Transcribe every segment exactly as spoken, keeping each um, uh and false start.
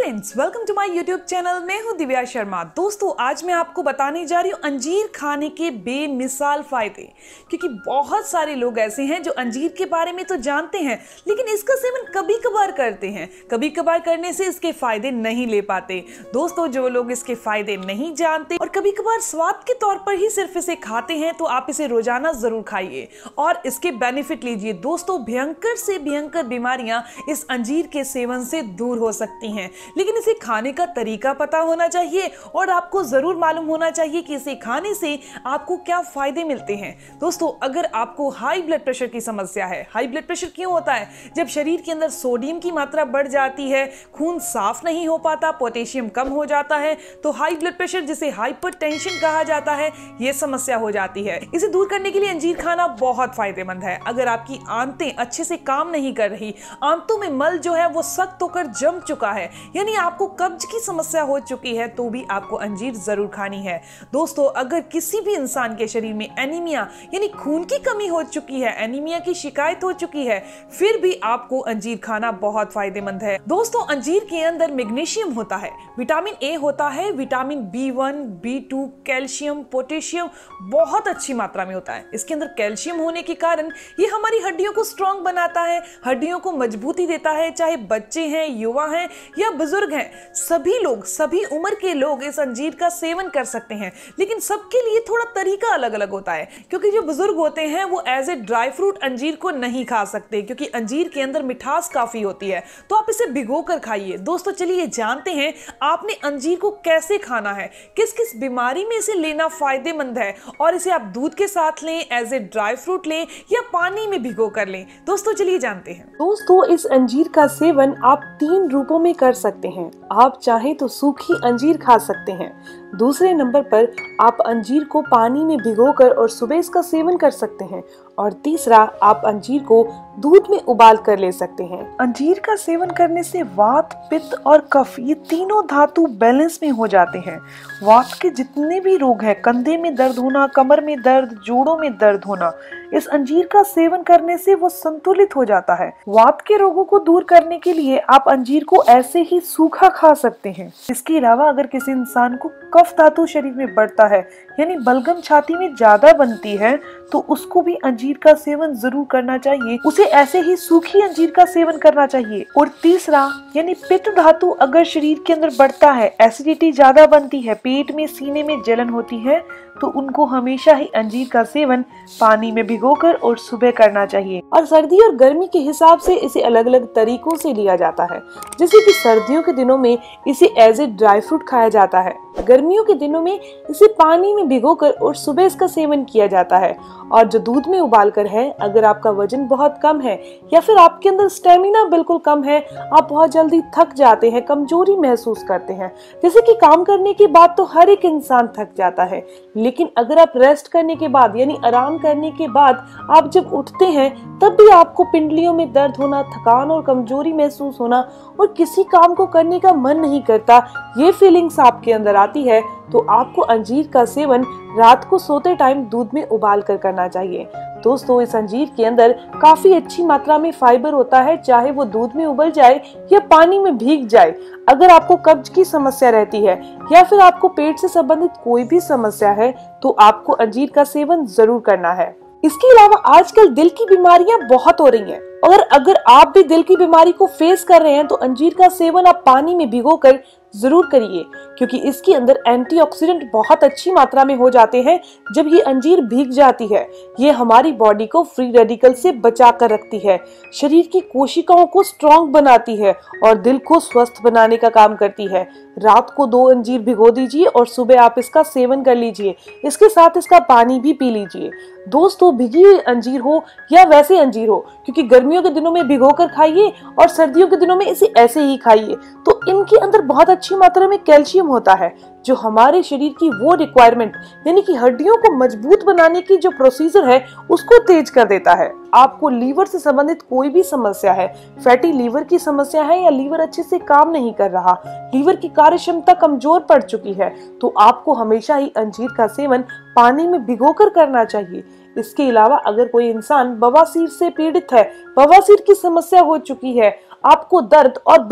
Friends, welcome to my YouTube channel. मैं हूं दिव्या शर्मा। दोस्तों, आज मैं आपको बताने जा रही हूं अंजीर खाने के बेमिसाल फायदे, क्योंकि बहुत सारे लोग ऐसे हैं जो अंजीर के बारे में तो जानते हैं, लेकिन इसका सेवन कभी कभार करते हैं। कभी कभार करने से इसके फायदे नहीं ले पाते। दोस्तों, जो लोग इसके फायदे नहीं जानते और कभी कभार स्वाद के तौर पर ही सिर्फ इसे खाते हैं, तो आप इसे रोजाना जरूर खाइए और इसके बेनिफिट लीजिए। दोस्तों, भयंकर से भयंकर बीमारियां इस अंजीर के सेवन से दूर हो सकती हैं, लेकिन इसे खाने का तरीका पता होना चाहिए और आपको जरूर मालूम होना चाहिए कि इसे खाने से आपको क्या फायदे मिलते हैं। दोस्तों, अगर आपको हाई ब्लड प्रेशर की समस्या है, हाई ब्लड प्रेशर क्यों होता है? जब शरीर के अंदर सोडियम की मात्रा बढ़ जाती है, खून साफ नहीं हो पाता, पोटेशियम कम हो जाता है, तो हाई ब्लड प्रेशर, जिसे हाइपरटेंशन कहा जाता है, यह समस्या हो जाती है। इसे दूर करने के लिए अंजीर खाना बहुत फायदेमंद है। अगर आपकी आंतें अच्छे से काम नहीं कर रही, आंतों में मल जो है वो सख्त होकर जम चुका है, यानी आपको कब्ज की समस्या हो चुकी है, तो भी आपको अंजीर जरूर खानी है। दोस्तों, अगर किसी भी इंसान के शरीर में एनीमिया यानी खून की कमी हो चुकी है, एनीमिया की शिकायत हो चुकी है, फिर भी आपको अंजीर खाना बहुत फायदेमंद है। दोस्तों, अंजीर के अंदर मैग्नीशियम होता है, विटामिन ए होता है, vitamin B one, B two, calcium, potassium बहुत अच्छी मात्रा में होता है। इसके अंदर कैल्शियम होने के कारण ये हमारी हड्डियों को स्ट्रॉन्ग बनाता है, हड्डियों को मजबूती देता है। चाहे बच्चे हैं, युवा हैं या बुजुर्ग हैं, सभी लोग, सभी उम्र के लोग इस अंजीर का सेवन कर सकते हैं, लेकिन सबके लिए थोड़ा तरीका अलग अलग होता है। क्योंकि जो बुजुर्ग होते हैं वो एज ए ड्राई फ्रूट अंजीर को नहीं खा सकते, क्योंकि अंजीर के अंदर मिठास काफी होती है, तो आप इसे भिगो कर खाइए। दोस्तों, चलिए जानते हैं आपने अंजीर को कैसे खाना है, किस किस बीमारी में इसे लेना फायदेमंद है, और इसे आप दूध के साथ लें, एज ए ड्राई फ्रूट लें या पानी में भिगो कर लें। दोस्तों, चलिए जानते हैं। दोस्तों, इस अंजीर का सेवन आप तीन रूपों में कर सकते हैं। आप चाहे तो सूखी अंजीर खा सकते हैं। दूसरे नंबर पर आप अंजीर को पानी में भिगोकर और सुबह इसका सेवन कर सकते हैं। और तीसरा, आप अंजीर को दूध में उबाल कर ले सकते हैं। अंजीर का सेवन करने से वात, पित्त और कफ, ये तीनों धातु बैलेंस में हो जाते हैं। वात के जितने भी रोग हैं, कंधे में दर्द होना, कमर में दर्द, जोड़ों में दर्द होना, इस अंजीर का सेवन करने से वो संतुलित हो जाता है। वात के रोगों को दूर करने के लिए आप अंजीर को ऐसे ही सूखा खा सकते हैं। इसके अलावा अगर किसी इंसान को कफ धातु शरीर में बढ़ता है, यानी बलगम छाती में ज्यादा बनती है, तो उसको भी अंजीर का सेवन जरूर करना चाहिए। उसे ऐसे ही सूखी अंजीर का सेवन करना चाहिए। और तीसरा, यानी पित्त धातु अगर शरीर के अंदर बढ़ता है, एसिडिटी ज्यादा बनती है, पेट में, सीने में जलन होती है, तो उनको हमेशा ही अंजीर का सेवन पानी में भिगोकर और सुबह करना चाहिए। और सर्दी और गर्मी के हिसाब से इसे अलग अलग तरीकों से लिया जाता है। जैसे कि सर्दियों के दिनों में इसे एज ए ड्राई फ्रूट खाया जाता है, गर्मियों के दिनों में इसे पानी में भिगोकर और सुबह इसका सेवन किया जाता है। और जो दूध में उबालकर है, अगर आपका वजन बहुत कम है या फिर आपके अंदर स्टेमिना बिल्कुल कम है, आप बहुत जल्दी थक जाते हैं, कमजोरी महसूस करते हैं, जैसे कि काम करने के बाद तो हर एक इंसान थक जाता है, लेकिन अगर आप रेस्ट करने के बाद यानी आराम करने के बाद आप जब उठते हैं, तब भी आपको पिंडलियों में दर्द होना, थकान और कमजोरी महसूस होना और किसी काम को करने का मन नहीं करता, ये फीलिंग्स आपके अंदर आती है, तो आपको अंजीर का सेवन रात को सोते टाइम दूध में उबाल कर करना चाहिए। दोस्तों, इस अंजीर के अंदर काफी अच्छी मात्रा में फाइबर होता है, चाहे वो दूध में उबल जाए या पानी में भीग जाए। अगर आपको कब्ज की समस्या रहती है या फिर आपको पेट से संबंधित कोई भी समस्या है, तो आपको अंजीर का सेवन जरूर करना है। इसके अलावा आजकल दिल की बीमारियां बहुत हो रही हैं, और अगर आप भी दिल की बीमारी को फेस कर रहे हैं, तो अंजीर का सेवन आप पानी में भिगोकर जरूर करिए, क्योंकि इसके अंदर एंटीऑक्सीडेंट बहुत अच्छी मात्रा में हो जाते हैं। जब ये अंजीर भीग जाती है, ये हमारी बॉडी को फ्री रेडिकल से बचा कर रखती है, शरीर की कोशिकाओं को स्ट्रॉन्ग बनाती है और दिल को स्वस्थ बनाने का काम करती है। रात को दो अंजीर भिगो दीजिए और सुबह आप इसका सेवन कर लीजिए, इसके साथ इसका पानी भी पी लीजिए। दोस्तों, भिगी हुई अंजीर हो या वैसे अंजीर हो, क्योंकि गर्मियों के दिनों में भिगोकर खाइए और सर्दियों के दिनों में इसे ऐसे ही खाइए, तो इनके अंदर बहुत अच्छी मात्रा में कैल्शियम होता है, जो हमारे शरीर की वो रिक्वायरमेंट यानी कि हड्डियों को मजबूत बनाने की जो प्रोसीजर है, उसको तेज कर देता है। आपको लीवर से संबंधित कोई भी समस्या है, फैटी लीवर की समस्या है या लीवर अच्छे से काम नहीं कर रहा, लीवर की कार्य क्षमता कमजोर पड़ चुकी है, तो आपको हमेशा ही अंजीर का सेवन पानी में भिगोकर करना चाहिए। इसके अलावा अगर कोई इंसान बवासीर से पीड़ित है, बवासीर की समस्या हो चुकी है, आपको दर्द और ब्लड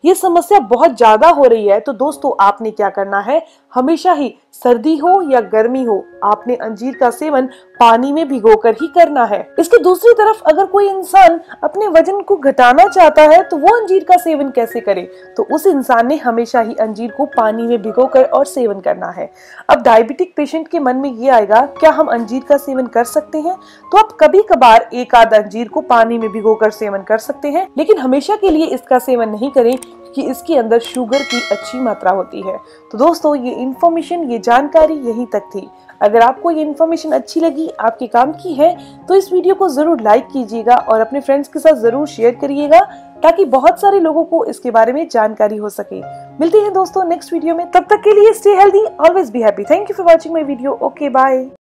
ये समस्या बहुत ज्यादा हो रही है तो दोस्तों आपने क्या करना है, हमेशा ही सर्दी हो या गर्मी हो आपने अंजीर का सेवन पानी में भिगोकर ही करना है। इसके दूसरी तरफ अगर कोई इंसान अपने वजन को घटाना चाहता है तो वो अंजीर का सेवन कैसे करे, तो उस इंसान ने हमेशा ही अंजीर को पानी में भिगोकर और सेवन करना है। अब डायबिटिक पेशेंट के मन में ये आएगा, क्या हम अंजीर का सेवन कर सकते हैं? तो आप कभी कभार एक आध अंजीर को पानी में भिगोकर सेवन कर सकते हैं, लेकिन हमेशा के लिए इसका सेवन नहीं करें कि इसके अंदर शुगर की अच्छी मात्रा होती है। तो दोस्तों ये इन्फॉर्मेशन, ये जानकारी यहीं तक थी। अगर आपको ये इन्फॉर्मेशन अच्छी लगी, आपके काम की है, तो इस वीडियो को जरूर लाइक कीजिएगा और अपने फ्रेंड्स के साथ जरूर शेयर करिएगा ताकि बहुत सारे लोगों को इसके बारे में जानकारी हो सके। मिलते हैं दोस्तों नेक्स्ट वीडियो में, तब तक के लिए stay healthy, always be happy. Thank you for watching my video. Okay bye.